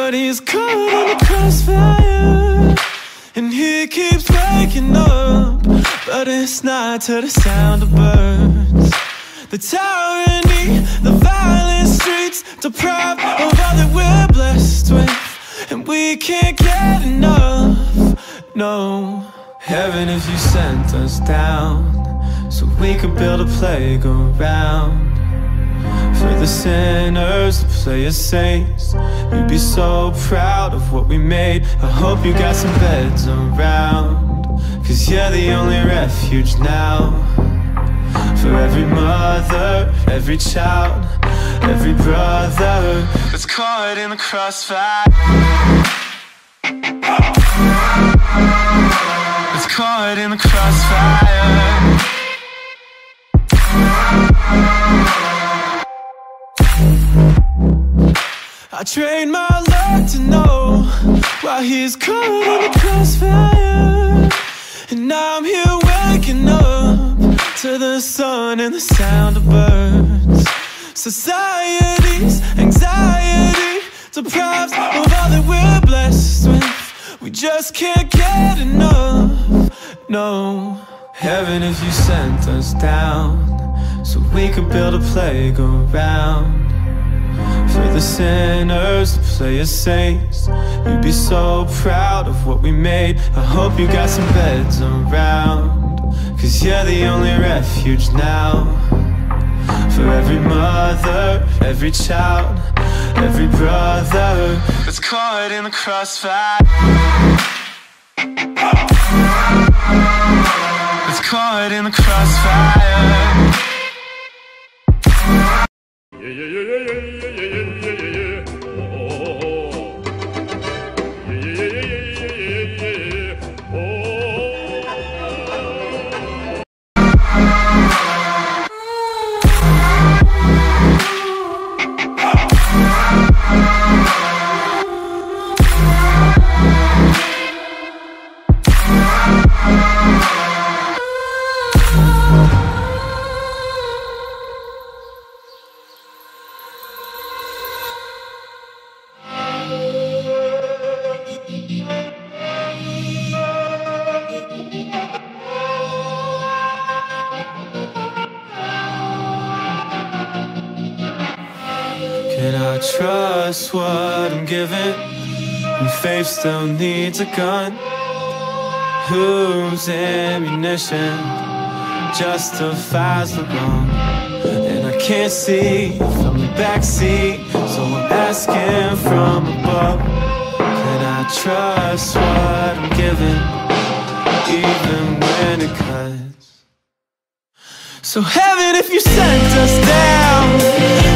but he's caught in the crossfire, and he keeps waking up, but it's not to the sound of birds. The tyranny, the violent streets, deprived of all that we're blessed with, and we can't get enough, no. Heaven, if you sent us down so we could build a playground for the sinners to play as saints, you'd be so proud of what we made. I hope you got some beds around, 'cause you're the only refuge now. For every mother, every child, every brother that's caught in the crossfire, that's caught in the crossfire. I trained my luck to know why he's caught in the crossfire, and now I'm here waking up to the sun and the sound of birds. Society's anxiety deprives of all that we're blessed with. We just can't get enough, no. Heaven, if you sent us down so we could build a playground for the sinners to play as saints, you'd be so proud of what we made. I hope you got some beds around, 'cause you're the only refuge now. For every mother, every child, every brother that's caught in the crossfire, that's caught in the crossfire. Yeah, yeah, yeah, yeah, yeah, yeah, yeah, yeah, yeah. Oh, oh, oh. Yeah, yeah, yeah, yeah, yeah, yeah, yeah. Oh. Can I trust what I'm given when faith still needs a gun? Whose ammunition justifies the wrong? And I can't see from the backseat, so I'm asking from above. Can I trust what I'm given, even when it cuts? So heaven, if you sent us down